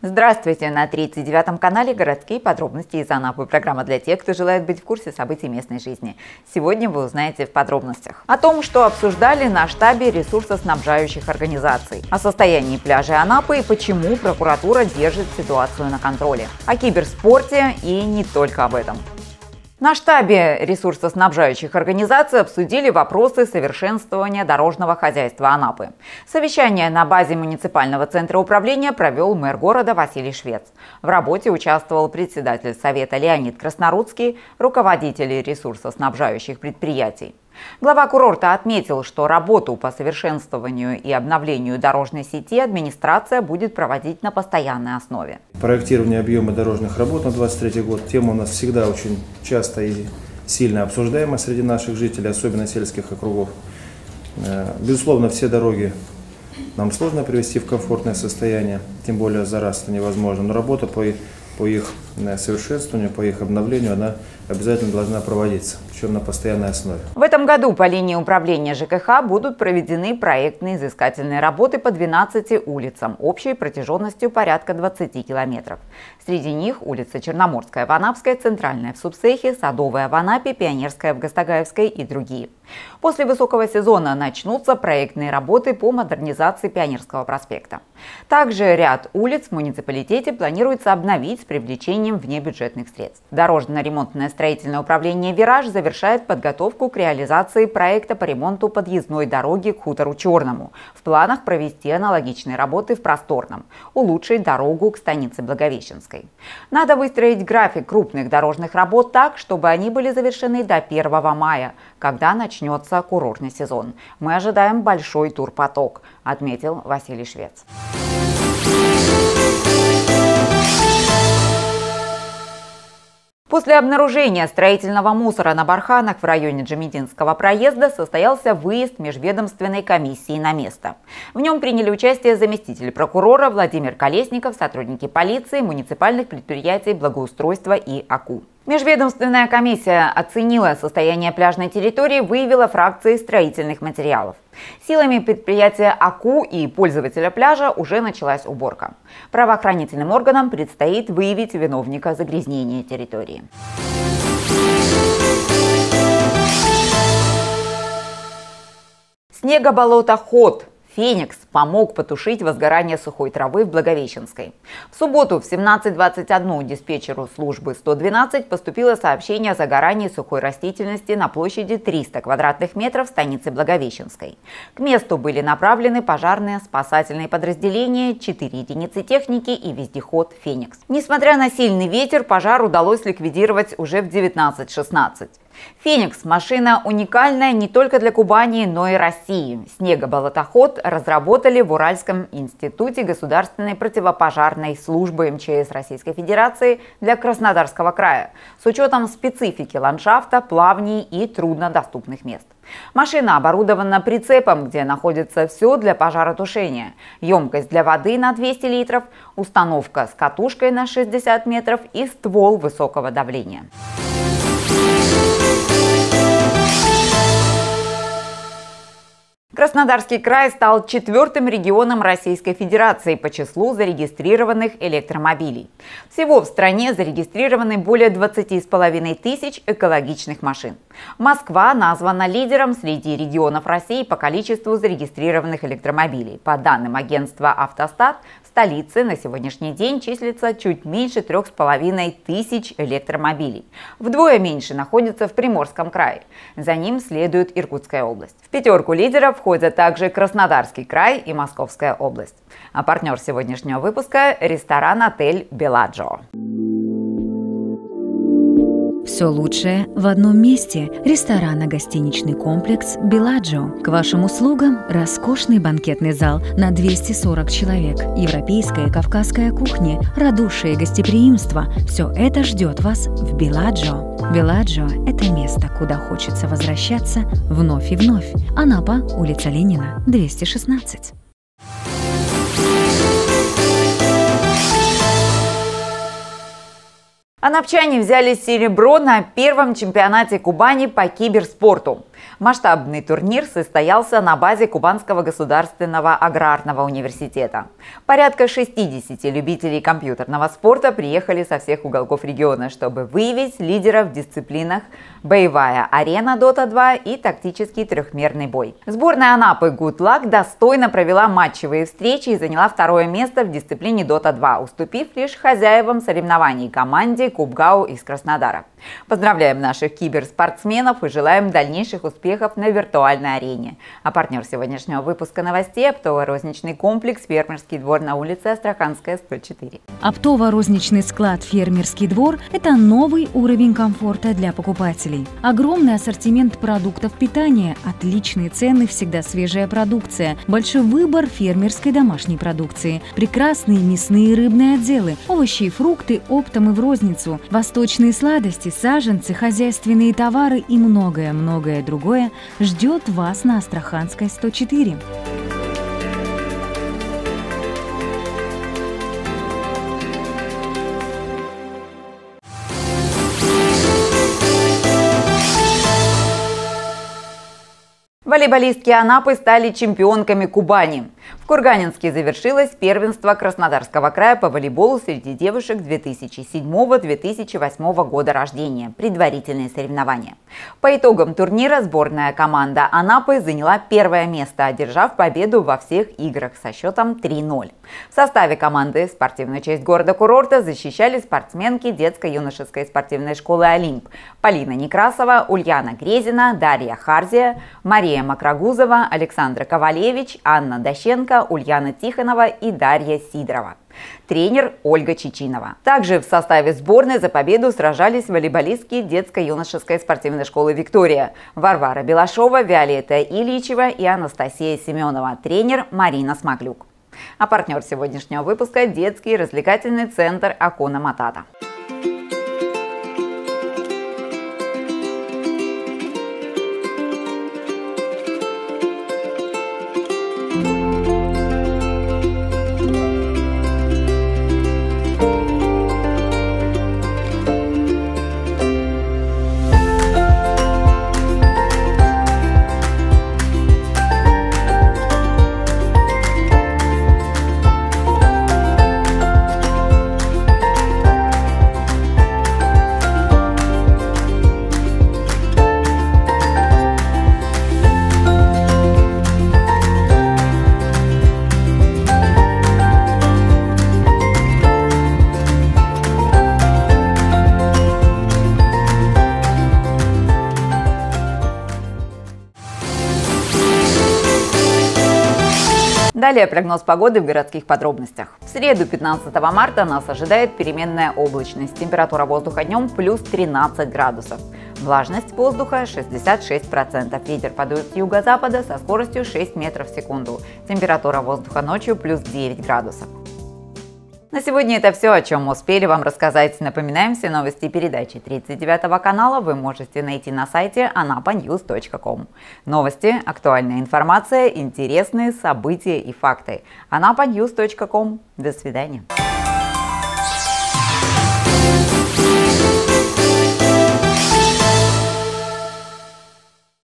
Здравствуйте! На 39-м канале «Городские подробности» из Анапы. Программа для тех, кто желает быть в курсе событий местной жизни. Сегодня вы узнаете в подробностях о том, что обсуждали на штабе ресурсоснабжающих организаций, о состоянии пляжей Анапы и почему прокуратура держит ситуацию на контроле, о киберспорте и не только об этом. На штабе ресурсоснабжающих организаций обсудили вопросы совершенствования дорожного хозяйства Анапы. Совещание на базе муниципального центра управления провел мэр города Василий Швец. В работе участвовал председатель совета Леонид Краснорудский, руководители ресурсоснабжающих предприятий. Глава курорта отметил, что работу по совершенствованию и обновлению дорожной сети администрация будет проводить на постоянной основе. Проектирование объема дорожных работ на 2023 год – тема у нас всегда очень часто и сильно обсуждаема среди наших жителей, особенно сельских округов. Безусловно, все дороги нам сложно привести в комфортное состояние, тем более за раз это невозможно, но работа по их совершенствованию, по их обновлению, она обязательно должна проводиться, причем на постоянной основе. В этом году по линии управления ЖКХ будут проведены проектные изыскательные работы по 12 улицам, общей протяженностью порядка 20 километров. Среди них улица Черноморская в Анапской, Центральная в Субсехе, Садовая в Анапе, Пионерская в Гастагаевской и другие. После высокого сезона начнутся проектные работы по модернизации Пионерского проспекта. Также ряд улиц в муниципалитете планируется обновить с привлечением внебюджетных средств. Дорожно-ремонтное строительное управление «Вираж» завершает подготовку к реализации проекта по ремонту подъездной дороги к хутору Черному. В планах провести аналогичные работы в Просторном, улучшить дорогу к станице Благовещенской. Надо выстроить график крупных дорожных работ так, чтобы они были завершены до 1 мая, когда начнется курортный сезон. Мы ожидаем большой турпоток, отметил Василий Швец. После обнаружения строительного мусора на барханах в районе Джамединского проезда состоялся выезд межведомственной комиссии на место. В нем приняли участие заместитель прокурора Владимир Колесников, сотрудники полиции, муниципальных предприятий благоустройства и АКУ. Межведомственная комиссия оценила состояние пляжной территории, выявила фракции строительных материалов. Силами предприятия АКУ и пользователя пляжа уже началась уборка. Правоохранительным органам предстоит выявить виновника загрязнения территории. Снегоболотоход «Феникс» помог потушить возгорание сухой травы в Благовещенской. В субботу в 17:21 диспетчеру службы 112 поступило сообщение о загорании сухой растительности на площади 300 квадратных метров станицы Благовещенской. К месту были направлены пожарные спасательные подразделения, 4 единицы техники и вездеход «Феникс». Несмотря на сильный ветер, пожар удалось ликвидировать уже в 19:16. «Феникс» – машина уникальная не только для Кубани, но и России. Снегоболотоход разработали в Уральском институте государственной противопожарной службы МЧС Российской Федерации для Краснодарского края с учетом специфики ландшафта, плавней и труднодоступных мест. Машина оборудована прицепом, где находится все для пожаротушения. Емкость для воды на 200 литров, установка с катушкой на 60 метров и ствол высокого давления. Краснодарский край стал 4-м регионом Российской Федерации по числу зарегистрированных электромобилей. Всего в стране зарегистрированы более 20,5 тысяч экологичных машин. Москва названа лидером среди регионов России по количеству зарегистрированных электромобилей. По данным агентства «Автостат», в столице на сегодняшний день числится чуть меньше 3,5 тысяч электромобилей. Вдвое меньше находится в Приморском крае. За ним следует Иркутская область. В пятерку лидеров входят также Краснодарский край и Московская область. А партнер сегодняшнего выпуска – ресторан-отель «Беладжо». Все лучшее в одном месте. Ресторанно-гостиничный комплекс «Беладжо». К вашим услугам роскошный банкетный зал на 240 человек, европейская и кавказская кухня, радушие и гостеприимство. Все это ждет вас в «Беладжо». «Беладжо» – это место, куда хочется возвращаться вновь и вновь. Анапа, улица Ленина, 216. Анапчане взяли серебро на первом чемпионате Кубани по киберспорту. Масштабный турнир состоялся на базе Кубанского государственного аграрного университета. Порядка 60 любителей компьютерного спорта приехали со всех уголков региона, чтобы выявить лидеров в дисциплинах боевая арена Dota 2 и тактический трехмерный бой. Сборная Анапы Good Luck достойно провела матчевые встречи и заняла второе место в дисциплине Dota 2, уступив лишь хозяевам соревнований команде Кубгау из Краснодара. Поздравляем наших киберспортсменов и желаем дальнейших успехов на виртуальной арене. А партнер сегодняшнего выпуска новостей – оптово-розничный комплекс «Фермерский двор» на улице Астраханская, 104. Оптово-розничный склад «Фермерский двор» – это новый уровень комфорта для покупателей. Огромный ассортимент продуктов питания, отличные цены, всегда свежая продукция, большой выбор фермерской домашней продукции, прекрасные мясные и рыбные отделы, овощи и фрукты оптом и в розницу, восточные сладости, саженцы, хозяйственные товары и многое-многое другое ждет вас на Астраханской, 104. Волейболистки Анапы стали чемпионками Кубани. В Курганинске завершилось первенство Краснодарского края по волейболу среди девушек 2007-2008 года рождения. Предварительные соревнования. По итогам турнира сборная команда Анапы заняла первое место, одержав победу во всех играх со счетом 3-0. В составе команды спортивную честь города-курорта защищали спортсменки детско-юношеской спортивной школы «Олимп» Полина Некрасова, Ульяна Грезина, Дарья Харзия, Мария Макрогузова, Александра Ковалевич, Анна Дощенко, Ульяна Тихонова и Дарья Сидорова. Тренер Ольга Чичинова. Также в составе сборной за победу сражались волейболистки детско-юношеской спортивной школы «Виктория» Варвара Белашова, Виолетта Ильичева и Анастасия Семенова. Тренер Марина Смаглюк. А партнер сегодняшнего выпуска – детский развлекательный центр Акуна Матата. Далее прогноз погоды в городских подробностях. В среду 15 марта нас ожидает переменная облачность. Температура воздуха днем плюс 13 градусов. Влажность воздуха 66%. Ветер подует с юго-запада со скоростью 6 метров в секунду. Температура воздуха ночью плюс 9 градусов. На сегодня это все, о чем мы успели вам рассказать. Напоминаем, все новости и передачи 39 канала вы можете найти на сайте anapanews.com. Новости, актуальная информация, интересные события и факты. anapanews.com. До свидания.